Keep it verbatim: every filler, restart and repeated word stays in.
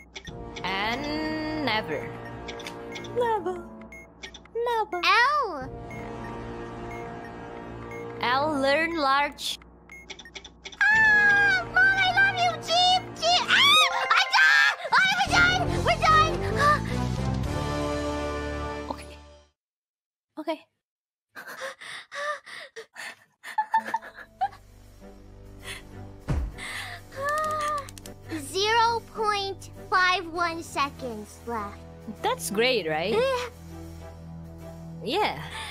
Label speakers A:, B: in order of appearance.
A: And never. Never. Never.
B: L.
A: I'll learn large.
B: Ah, Mom, I love you, Jeep, Jeep. Ah, I'm done. I'm done. We're done.
A: Okay. Okay.
B: Zero point five one seconds left.
A: That's great, right? Yeah.